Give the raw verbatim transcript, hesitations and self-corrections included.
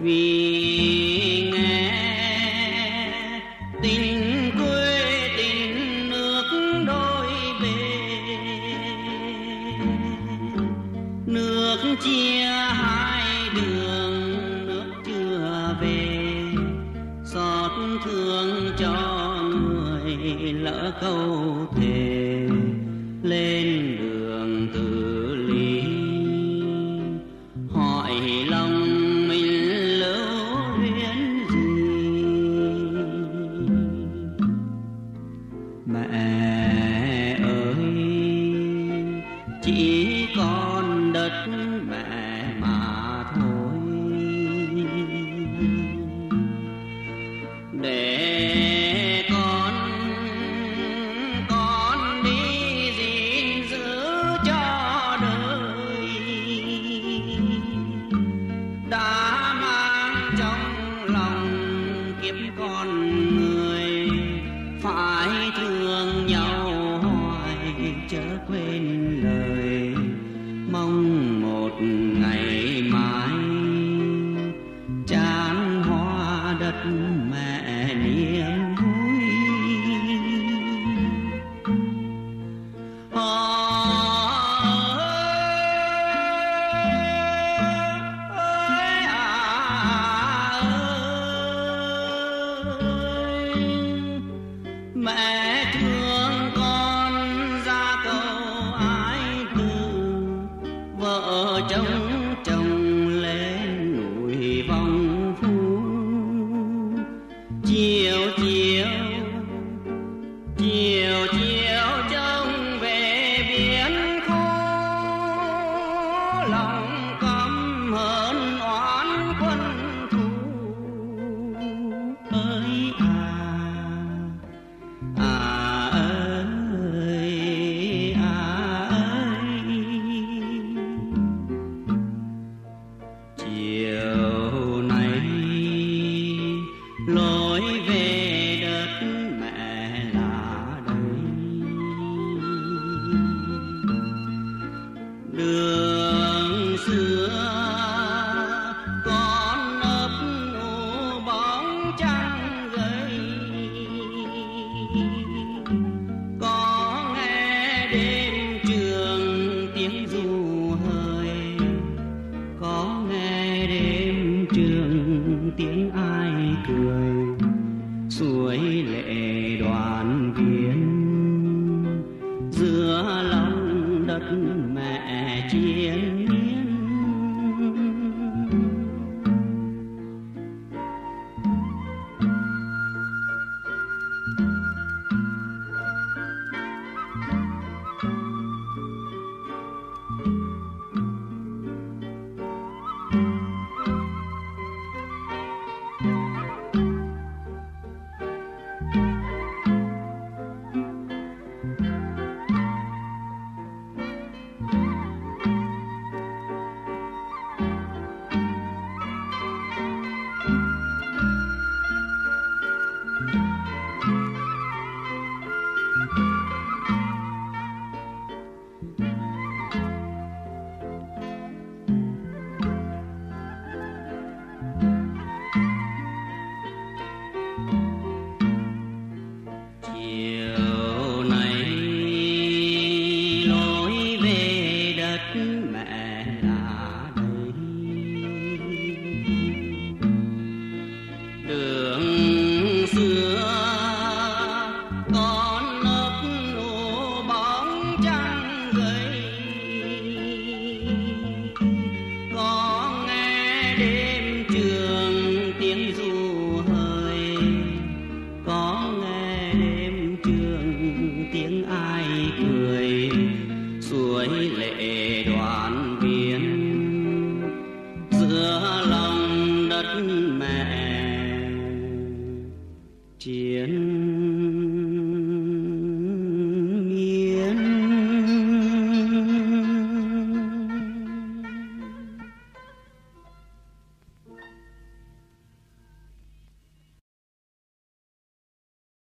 vì nghe tình quê tình nước đôi bên, nước chia hai đường nước chưa về, xót thương cho người lỡ câu thề lên đường tự lý, hỏi lòng mình lưu luyến gì. Mẹ ơi chỉ còn đất mẹ mà thôi, để con con đi gìn giữ cho đời, đã mang trong lòng kiếp con người, phải thương nhau hoài chớ quên lời, mong một ngày mai chan hoa đất mẹ niềm vui. Ơi à ơi, mẹ thương con ra câu ái từ, vợ chồng chồng lên núi vòng phu, chiều chiều chiều chiều trông về biển khô, lòng căm hờn oán quân thù. Ơi à à ơi à ơi, chiều nay lối về đất mẹ là đây, đường xưa con ấp nụ bóng trăng gầy, có nghe đêm trường tiếng ru hơi, có nghe đêm trường tiếng ai cười, suối lệ đoàn viên giữa lòng đất mẹ chiến miên. Chiều nay lối về đất mẹ là đây, đường xưa con ấp nụ bóng trăng gầy, có nghe đêm trường tiếng ru hơi, có nghe đêm trường tiếng ai cười, suối lệ đoàn viên giữa lòng đất mẹ chiến